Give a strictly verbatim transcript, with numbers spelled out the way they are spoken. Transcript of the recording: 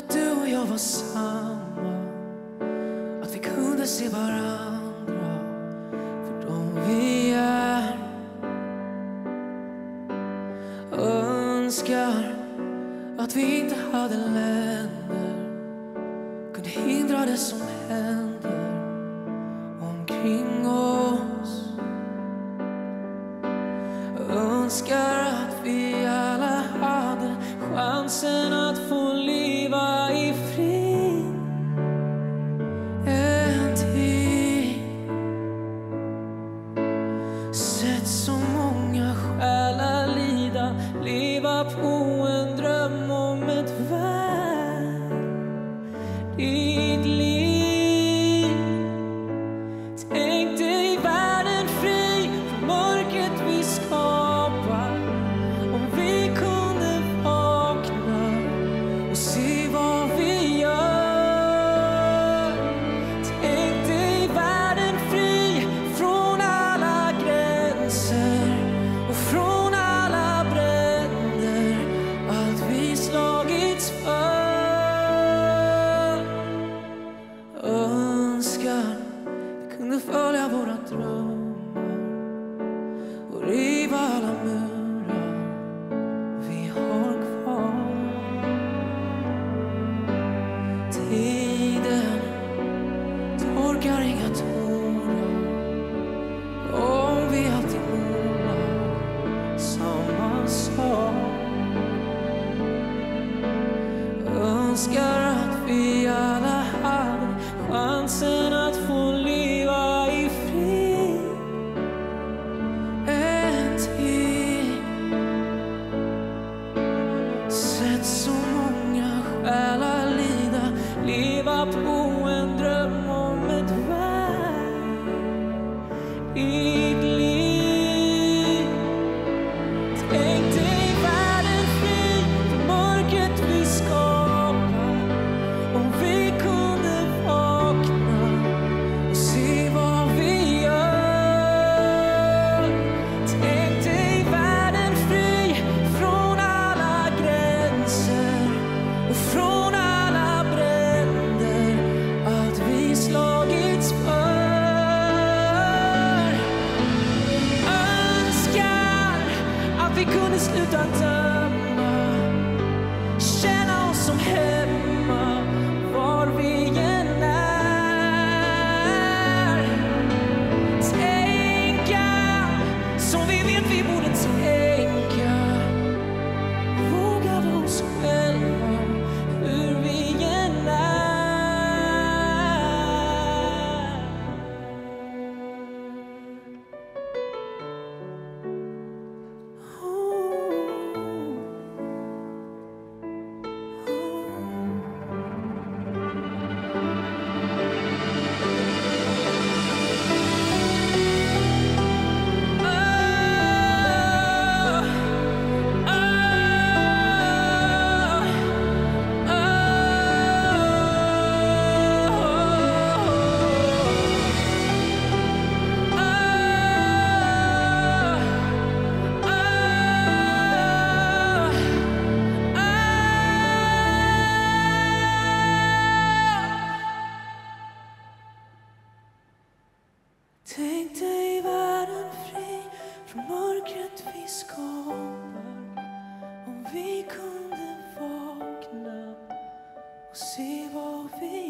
att du och jag var samma, att vi kunde se varandra för de vi är. Önskar att vi inte hade länder, kunde hindra det som händer omkring oss. Önskar att vi alla hade chansen att få leva i frid en tid. Sett så många själar lida, leva på en dröm om ett värdigt liv. Tänk dig världen fri från mörkret vi skapar, om vi kunde vakna och se vad vi gör. Tänk dig världen fri från alla gränser och från alla bränder, allt vi slagits för. Önskar vi kunde följa våra drömmar och riva alla murar vi har kvar. Tiden torkar inga tårar om vi alltid målar samma sak. Önskar att vi alla hade chansen att få leva i frid en tid. Sett så många själar lida, leva på en dröm om ett värdigt liv. Tänk dig världen fri från mörkret vi skapar, om vi kunde vakna och se vad vi gör. Tänk dig världen fri från alla gränser och från alla bränder, allt vi slagits för. Önskar att vi kunde sluta döma, känna oss som hemma var vi än är. Tänka som vi vet vi borde tänka, våga vara oss själva hur vi än är. Tänk dig världen fri från mörkret vi skapar, om vi kunde vakna och se vad vi